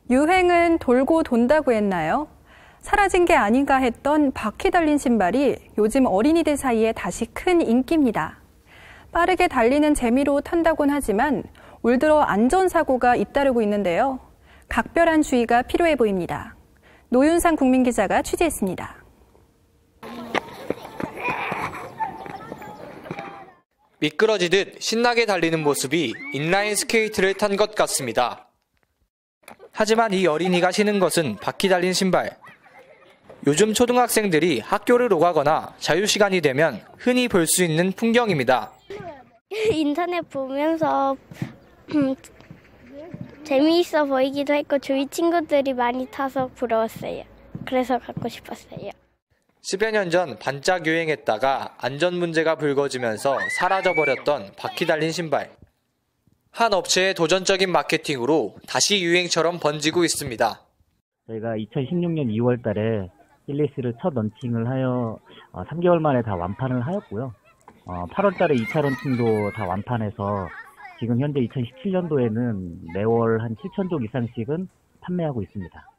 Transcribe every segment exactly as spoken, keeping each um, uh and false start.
유행은 돌고 돈다고 했나요? 사라진 게 아닌가 했던 바퀴 달린 신발이 요즘 어린이들 사이에 다시 큰 인기입니다. 빠르게 달리는 재미로 탄다곤 하지만 올 들어 안전사고가 잇따르고 있는데요. 각별한 주의가 필요해 보입니다. 노윤상 국민기자가 취재했습니다. 미끄러지듯 신나게 달리는 모습이 인라인 스케이트를 탄 것 같습니다. 하지만 이 어린이가 신은 것은 바퀴 달린 신발. 요즘 초등학생들이 학교를 오가거나 자유시간이 되면 흔히 볼 수 있는 풍경입니다. 인터넷 보면서 음, 재미있어 보이기도 했고 주위 친구들이 많이 타서 부러웠어요. 그래서 갖고 싶었어요. 십여 년 전 반짝 유행했다가 안전 문제가 불거지면서 사라져버렸던 바퀴 달린 신발. 한 업체의 도전적인 마케팅으로 다시 유행처럼 번지고 있습니다. 저희가 이천십육 년 이월 달에 일리스를 첫 런칭을 하여 삼 개월 만에 다 완판을 하였고요. 팔월 달에 이 차 런칭도 다 완판해서 지금 현재 이천십칠 년도에는 매월 한 칠천 종 이상씩은 판매하고 있습니다.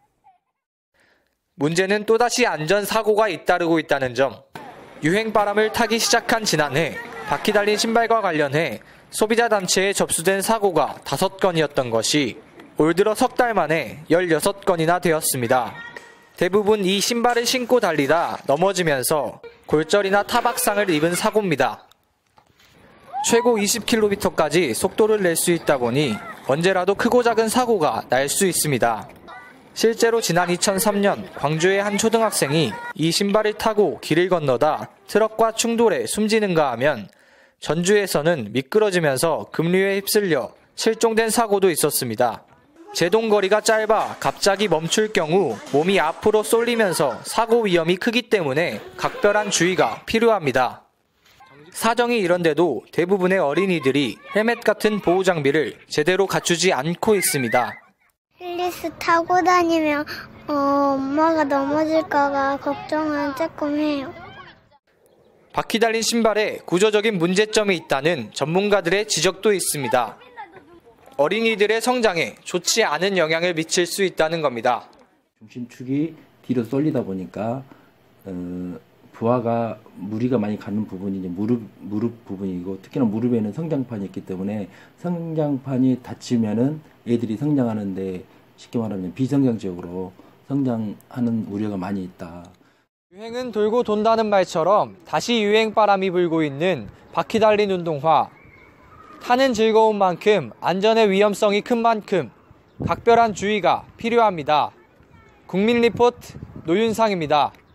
문제는 또다시 안전사고가 잇따르고 있다는 점. 유행바람을 타기 시작한 지난해 바퀴 달린 신발과 관련해 소비자 단체에 접수된 사고가 다섯 건이었던 것이 올 들어 석 달 만에 열여섯 건이나 되었습니다. 대부분 이 신발을 신고 달리다 넘어지면서 골절이나 타박상을 입은 사고입니다. 최고 이십 킬로미터까지 속도를 낼 수 있다 보니 언제라도 크고 작은 사고가 날 수 있습니다. 실제로 지난 이천삼 년 광주의 한 초등학생이 이 신발을 타고 길을 건너다 트럭과 충돌해 숨지는가 하면 전주에서는 미끄러지면서 급류에 휩쓸려 실종된 사고도 있었습니다. 제동거리가 짧아 갑자기 멈출 경우 몸이 앞으로 쏠리면서 사고 위험이 크기 때문에 각별한 주의가 필요합니다. 사정이 이런데도 대부분의 어린이들이 헬멧 같은 보호 장비를 제대로 갖추지 않고 있습니다. 힐리스 타고 다니면 어, 엄마가 넘어질까봐 걱정은 조금 해요. 바퀴 달린 신발에 구조적인 문제점이 있다는 전문가들의 지적도 있습니다. 어린이들의 성장에 좋지 않은 영향을 미칠 수 있다는 겁니다. 중심축이 뒤로 쏠리다 보니까 어, 부하가 무리가 많이 가는 부분이 이제 무릎 무릎 부분이고 특히나 무릎에는 성장판이 있기 때문에 성장판이 다치면은 애들이 성장하는데 쉽게 말하면 비성장적으로 성장하는 우려가 많이 있다. 유행은 돌고 돈다는 말처럼 다시 유행바람이 불고 있는 바퀴 달린 운동화. 타는 즐거운 만큼 안전의 위험성이 큰 만큼 각별한 주의가 필요합니다. 국민리포트 노윤상입니다.